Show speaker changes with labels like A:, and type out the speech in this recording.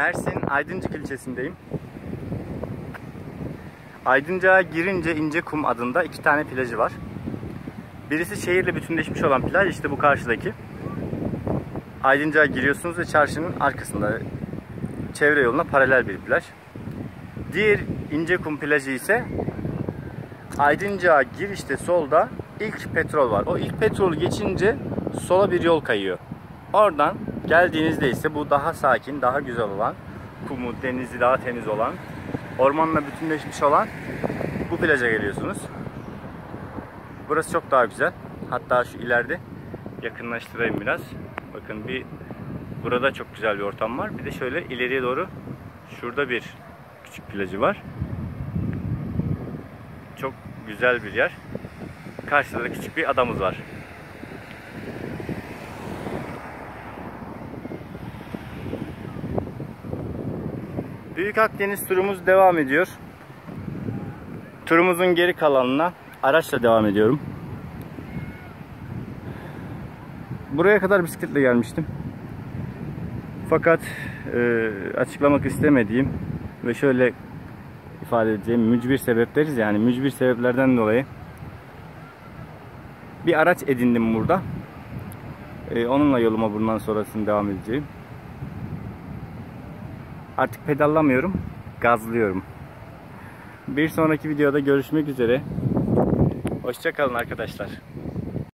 A: Mersin Aydıncık ilçesindeyim. Aydıncık'a girince İncekum adında 2 tane plajı var. Birisi şehirle bütünleşmiş olan plaj, işte bu karşıdaki. Aydıncık'a giriyorsunuz ve çarşının arkasında çevre yoluna paralel bir plaj. Diğer İncekum plajı ise Aydıncık'a girişte solda ilk petrol var. O ilk petrolü geçince sola bir yol kayıyor. Oradan geldiğinizde ise bu daha sakin, daha güzel olan, kumu, denizi daha temiz olan, ormanla bütünleşmiş olan bu plaja geliyorsunuz. Burası çok daha güzel. Hatta şu ileride yakınlaştırayım biraz. Bakın burada çok güzel bir ortam var. Bir de şöyle ileriye doğru şurada bir küçük plajı var. Çok güzel bir yer. Karşıda da küçük bir adamız var. Büyük Akdeniz turumuz devam ediyor. Turumuzun geri kalanına araçla devam ediyorum. Buraya kadar bisikletle gelmiştim. Fakat açıklamak istemediğim ve şöyle ifade edeceğim mücbir sebep deriz, yani mücbir sebeplerden dolayı bir araç edindim burada. Onunla yoluma bundan sonrasını devam edeceğim. Artık pedallamıyorum, gazlıyorum. Bir sonraki videoda görüşmek üzere. Hoşça kalın arkadaşlar.